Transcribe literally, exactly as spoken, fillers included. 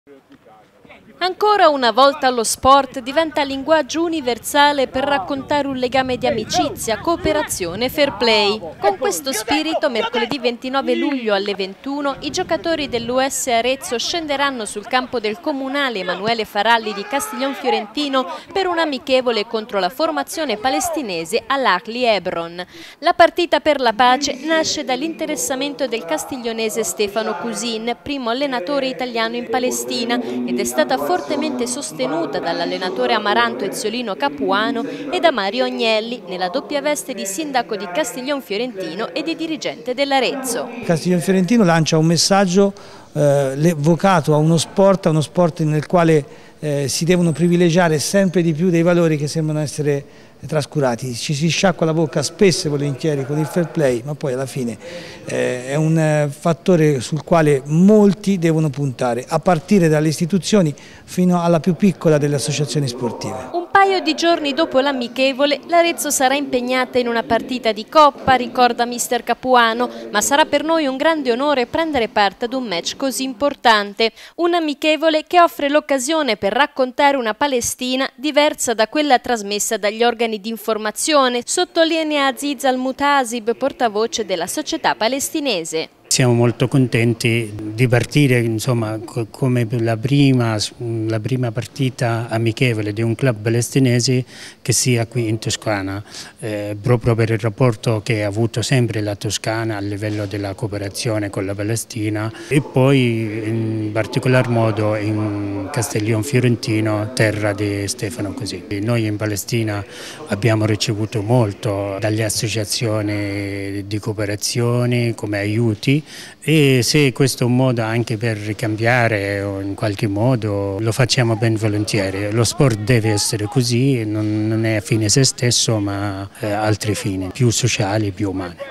Ancora una volta lo sport diventa linguaggio universale per raccontare un legame di amicizia, cooperazione e fair play. Con questo spirito, mercoledì ventinove luglio alle ventuno, i giocatori dell'U S Arezzo scenderanno sul campo del comunale Emanuele Faralli di Castiglion Fiorentino per un amichevole contro la formazione palestinese Al-Ahli Hebron. La partita per la pace nasce dall'interessamento del castiglionese Stefano Cusin, primo allenatore italiano in Palestina, ed è stata fortemente sostenuta dall'allenatore Amaranto Eziolino Capuano e da Mario Agnelli nella doppia veste di sindaco di Castiglion Fiorentino e di dirigente dell'Arezzo. Castiglion Fiorentino lancia un messaggio eh, vocato a uno sport, a uno sport nel quale eh, si devono privilegiare sempre di più dei valori che sembrano essere trascurati. Ci si sciacqua la bocca spesso e volentieri con il fair play, ma poi alla fine eh, è un eh, fattore sul quale molti devono puntare, a partire dalle istituzioni fino alla più piccola delle associazioni sportive. Un paio di giorni dopo l'amichevole, l'Arezzo sarà impegnata in una partita di Coppa, ricorda mister Capuano, ma sarà per noi un grande onore prendere parte ad un match così importante. Un amichevole che offre l'occasione per raccontare una Palestina diversa da quella trasmessa dagli organi di informazione, sottolinea Aziz Al-Mutasib, portavoce della società palestinese. Siamo molto contenti di partire, insomma, come la prima, la prima partita amichevole di un club palestinese che sia qui in Toscana, eh, proprio per il rapporto che ha avuto sempre la Toscana a livello della cooperazione con la Palestina e poi in particolar modo in Castiglion Fiorentino, terra di Stefano Cusin. Noi in Palestina abbiamo ricevuto molto dalle associazioni di cooperazione come aiuti, e se questo è un modo anche per ricambiare o in qualche modo lo facciamo ben volentieri. Lo sport deve essere così, non, non è a fine se stesso ma ha altri fini, più sociali, più umani.